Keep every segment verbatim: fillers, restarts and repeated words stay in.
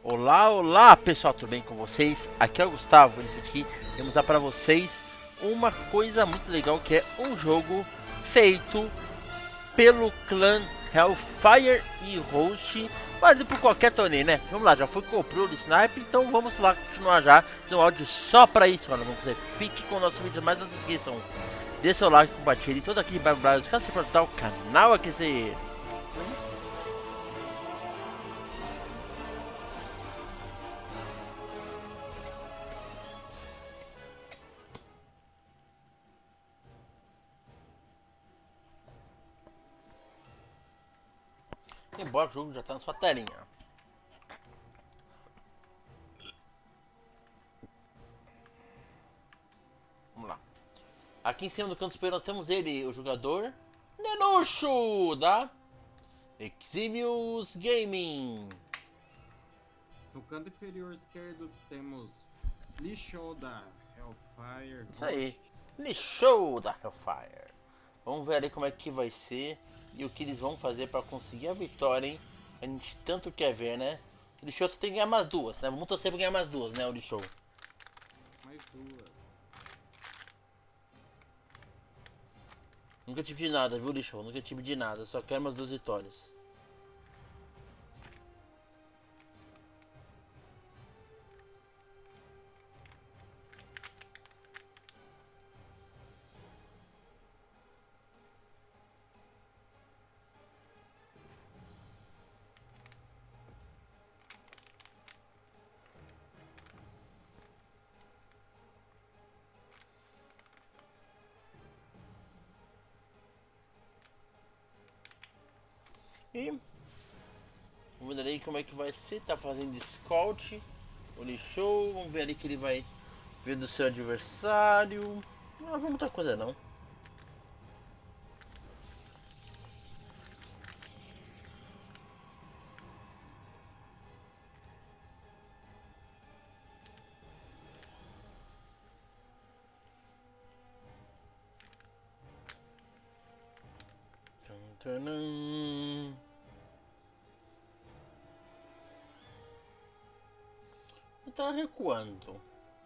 Olá, olá pessoal, tudo bem com vocês? Aqui é o Gustavo, nesse vídeo aqui vamos dar para vocês uma coisa muito legal, que é um jogo feito pelo clã Hellfire e Host, válido por qualquer torneio, né? Vamos lá, já foi comprou o Snipe, então vamos lá continuar já. Tem um áudio só para isso, mano. Vamos dizer, fique com o nosso vídeo, mas não se esqueçam, dê seu like, compartilhe todo aquele blá blá blá, caso você para o canal aquecer. Embora o jogo já tá na sua telinha. Vamos lá. Aqui em cima do canto superior nós temos ele, o jogador Nenucho da Eximius Gaming. No canto inferior esquerdo temos Lixo da Hellfire. Isso aí, Lixo da Hellfire. Vamos ver ali como é que vai ser e o que eles vão fazer para conseguir a vitória, hein? A gente tanto quer ver, né? O Lixo você tem que ganhar mais duas, né? Vamos torcer pra ganhar mais duas, né, o Lixo? Mais duas. Nunca tive de nada, viu, Lixo? Nunca tive de nada, só quero umas duas vitórias. E vamos ver ali como é que vai ser. Tá fazendo scout. O Lixo. Vamos ver ali que ele vai ver do seu adversário. Não vamos muita coisa não. Tadam. Ele tá recuando.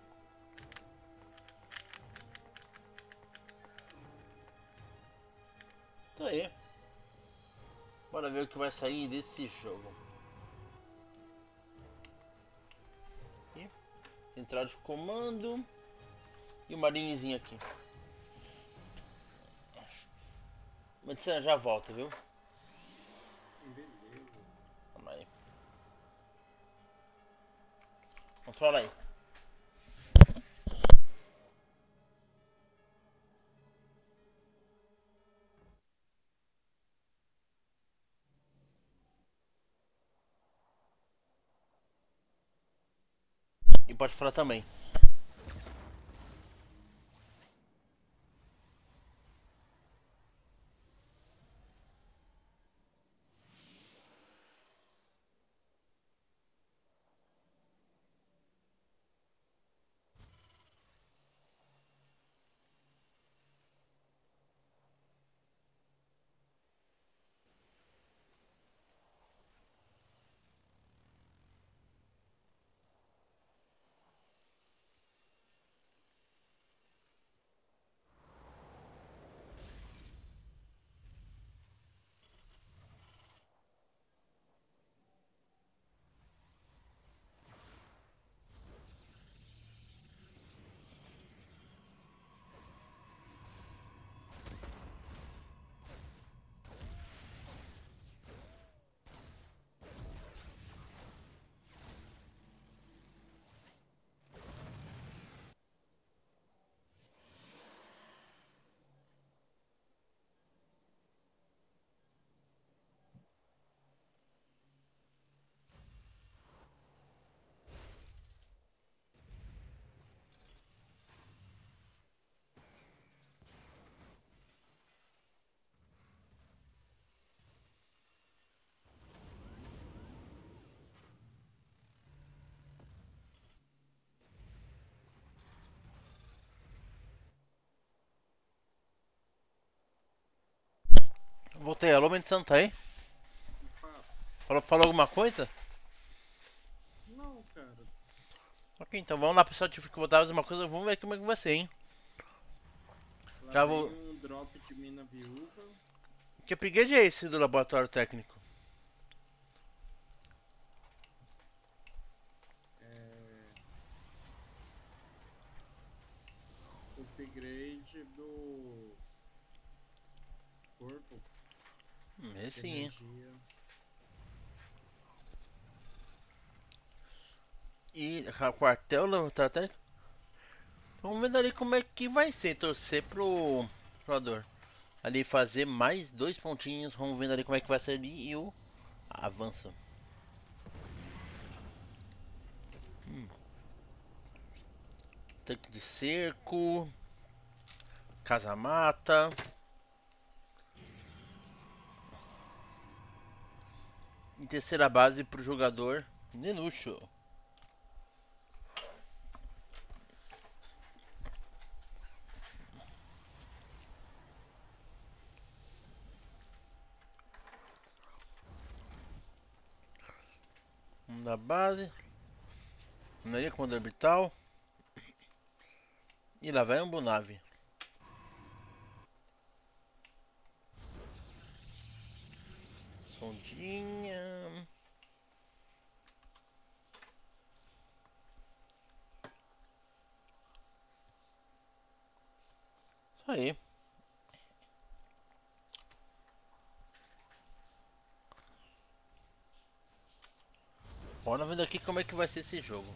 Tá aí. Bora ver o que vai sair desse jogo. E central de comando. E o marinezinho aqui. Medicina já volta, viu? Beleza. Vamos aí. Controla aí. E pode falar também. Voltei, alô, Mente Santa aí? Opa. Falou, falou alguma coisa? Ok, então vamos lá, pessoal. Tive que voltar a fazer uma coisa. Vamos ver como é que vai ser, hein? Lá Já vem vou. um drop de mina viúva. Que upgrade é esse do laboratório técnico? É... Upgrade do corpo. Hum, esse sim, hein? Energia. E a quartel laboratório técnico. Vamos ver ali como é que vai ser. Torcer pro jogador ali fazer mais dois pontinhos. Vamos ver ali como é que vai ser ali e o avanço. Hum. Tanque de cerco. Casa-mata. E terceira base pro jogador Nenucho. Um da base. Um ali, comando orbital. E lá vai um Bunave. Sondinha. Isso aí. Bora ver aqui como é que vai ser esse jogo.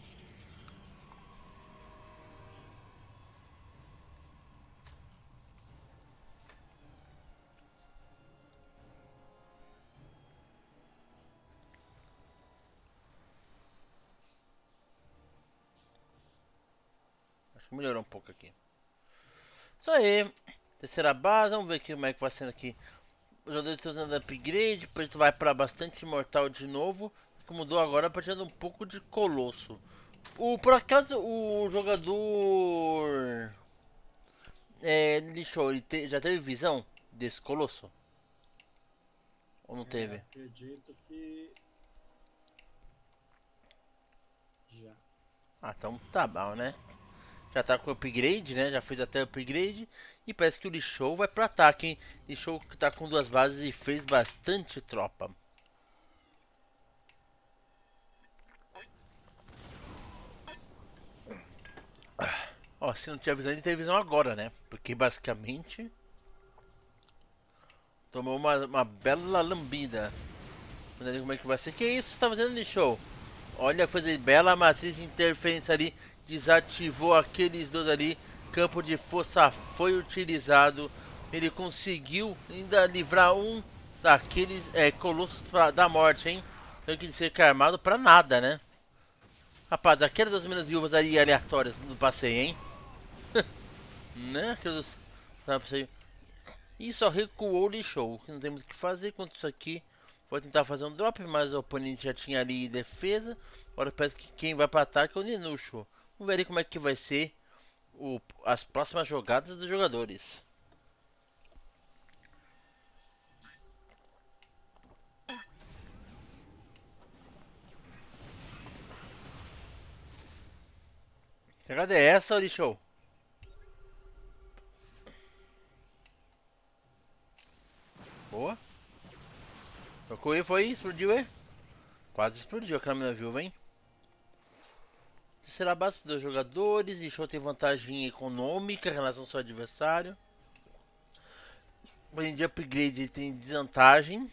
Acho que melhorou um pouco aqui. Isso aí. Terceira base, vamos ver aqui como é que vai sendo aqui. Os jogadores estão usando upgrade, depois tu vai para bastante imortal de novo. Que mudou agora para tirar um pouco de colosso. O, por acaso o jogador é, lixou, ele te, já teve visão desse colosso? Ou não É, teve? acredito que já. Ah, então tá bom, né? Já tá com upgrade, né? Já fez até upgrade. E parece que o lixou vai pro ataque, hein? Lixou que tá com duas bases e fez bastante tropa. Ó, se não tinha visão, ele tem visão agora, né? Porque basicamente tomou uma, uma bela lambida. Vamos ver como é que vai ser. Que isso você tá fazendo, lixou? Olha que fazer bela matriz de interferência ali. Desativou aqueles dois ali. Campo de força foi utilizado. Ele conseguiu ainda livrar um daqueles é, colossos pra, da morte, hein? Tem que ser armado pra nada, né? Rapaz, aquelas duas minas viúvas ali aleatórias no passeio, hein? Né? Aquelas tá, passeio. E só recuou o lixou. Não tem muito o que fazer quanto isso aqui. Vou tentar fazer um drop, mas o oponente já tinha ali defesa. Agora parece que quem vai para ataque é o Nenucho. Vamos ver aí como é que vai ser o, as próximas jogadas dos jogadores. Que jogada é essa, lixou? Boa. Tocou e foi, explodiu, é? Quase explodiu aquela mina viúva, hein? Terceira base para dois jogadores. Lixou tem vantagem econômica em relação ao seu adversário. Hoje em dia, upgrade ele tem desvantagem.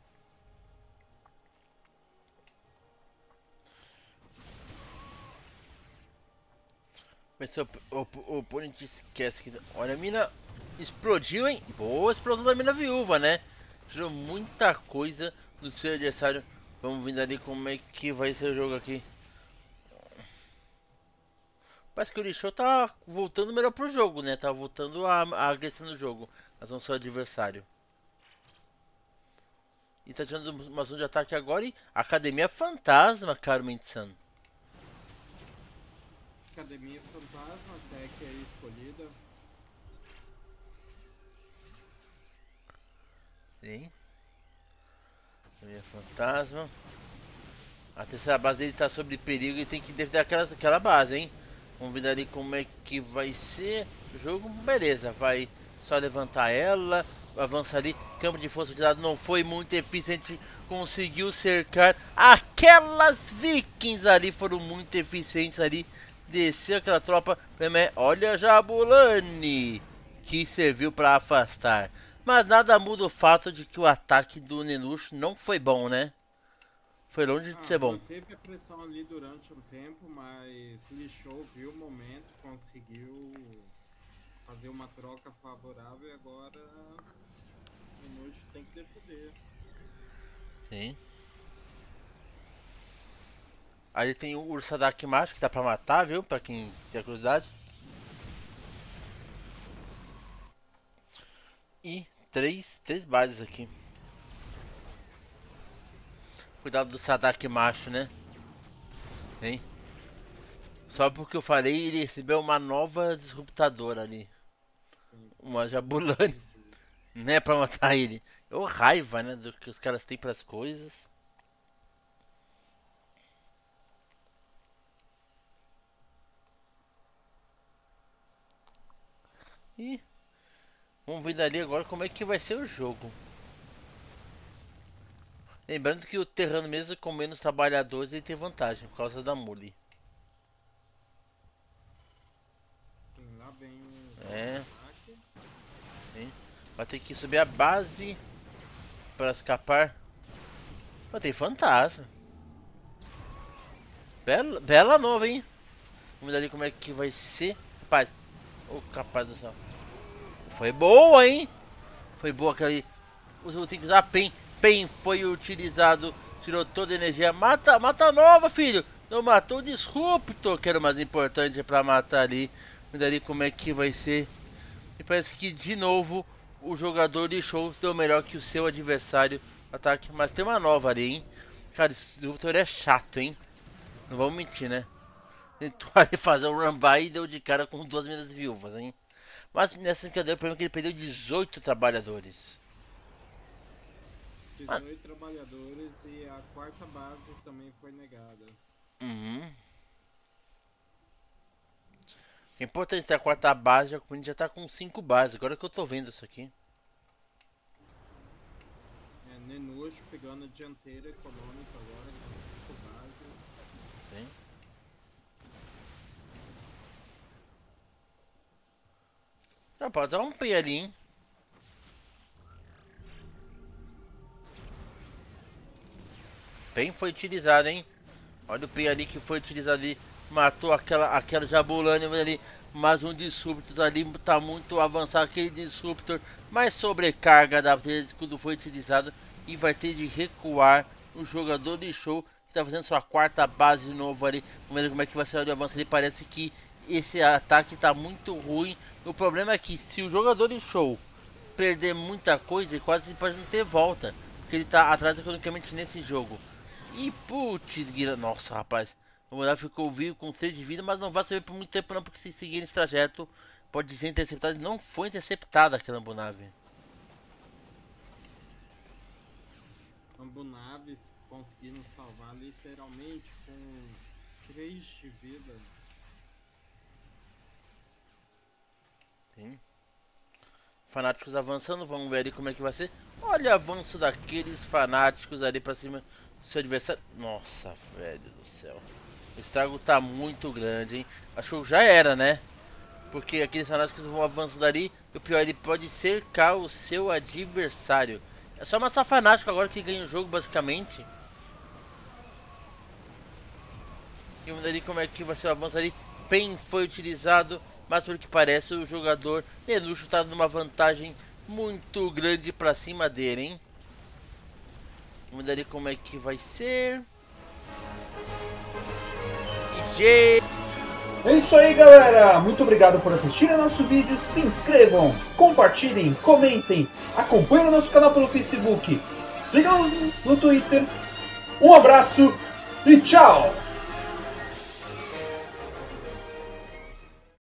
Mas se o, o, o oponente esquece que. Olha, a mina explodiu, hein? Boa explosão da mina viúva, né? Tirou muita coisa do seu adversário. Vamos ver ali como é que vai ser o jogo aqui. Parece que o Lixou tá voltando melhor pro jogo, né? Tá voltando a, a agressão no jogo. Mas não seu adversário. E tá tirando uma zona de ataque agora e Academia Fantasma, Carmen-san. Academia Fantasma, até que é escolhida. Sim. Academia Fantasma. A terceira base dele tá sob perigo e tem que defender aquela, aquela base, hein? Vamos ver ali como é que vai ser o jogo. Beleza, vai só levantar ela. Avança ali. Campo de força utilizado não foi muito eficiente. Conseguiu cercar aquelas vikings ali. Foram muito eficientes ali. Desceu aquela tropa. Olha a Jabulani, que serviu para afastar. Mas nada muda o fato de que o ataque do Nenush não foi bom, né? Foi longe de ah, ser bom. Teve a pressão ali durante um tempo, mas lixou, viu o momento, conseguiu fazer uma troca favorável e agora o Nenush tem que defender. Sim. Aí tem o Ursadak Macho que tá pra matar, viu? Pra quem tem curiosidade. E três, três bases aqui. Cuidado do Sadak Macho, né? Hein? Só porque eu falei, ele recebeu uma nova disruptadora ali. Uma Jabulani. Né? Pra matar ele. Ô raiva, né? Do que os caras têm pras coisas. E vamos ver dali agora como é que vai ser o jogo. Lembrando que o terrano mesmo com menos trabalhadores ele tem vantagem por causa da mule. Sim, lá vem o é. Sim. Vai ter que subir a base para escapar. Pô, tem fantasma. Bela, bela nova, hein? Vamos ver ali como é que vai ser. Rapaz, ô oh, capaz do céu. Foi boa, hein? Foi boa aquela aí. Eu tenho que usar Pen. Pen foi utilizado. Tirou toda a energia. Mata, mata nova, filho. Não matou o Disruptor, que era o mais importante pra matar ali. Vamos ver ali como é que vai ser. E parece que de novo o jogador de show deu melhor que o seu adversário. Ataque. Mas tem uma nova ali, hein? Cara, esse Disruptor é chato, hein? Não vamos mentir, né? Tentou ali fazer um run by e deu de cara com duas minas viúvas, hein? Mas nessa brincadeira, o problema é que ele perdeu dezoito trabalhadores. dezoito ah. trabalhadores e a quarta base também foi negada. Uhum. É importante ter a quarta base, a comunidade já tá com cinco bases. Agora que eu tô vendo isso aqui. É, Nenush pegando a dianteira econômica agora, com cinco bases. Sim. Já pode dar um P ali, hein? Bem foi utilizado, hein? Olha o P ali que foi utilizado ali. Matou aquela, aquela Jabulani ali. Mas um Disruptor ali tá muito avançado. Aquele Disruptor. Mais sobrecarga da vez quando foi utilizado. E vai ter de recuar o jogador de show. Que tá fazendo sua quarta base de novo ali. Vamos ver como é que vai ser o avanço ali. Parece que esse ataque tá muito ruim. O problema é que se o jogador de show perder muita coisa, ele quase pode não ter volta. Porque ele tá atrás economicamente nesse jogo. E putz, guira. Nossa, rapaz. O Munave ficou vivo com três de vida, mas não vai saber por muito tempo não, porque se seguir esse trajeto pode ser interceptado. Não foi interceptada aquela Ambunave. Ambunave conseguindo salvar literalmente com três de vida. Sim. Fanáticos avançando, vamos ver ali como é que vai ser. Olha o avanço daqueles fanáticos ali pra cima do seu adversário. Nossa, velho do céu. O estrago tá muito grande, hein? Acho que já era, né? Porque aqueles fanáticos vão avançando ali. E o pior, ele pode cercar o seu adversário. É só matar fanático agora que ganha o jogo, basicamente. E vamos ver ali como é que vai ser o avanço ali. Pen foi utilizado. Mas pelo que parece o jogador Nenush tá numa vantagem muito grande pra cima dele, hein? Vamos ver ali como é que vai ser. E G... É isso aí, galera! Muito obrigado por assistirem nosso vídeo. Se inscrevam, compartilhem, comentem, acompanhem o nosso canal pelo Facebook, sigam-nos no Twitter. Um abraço e tchau!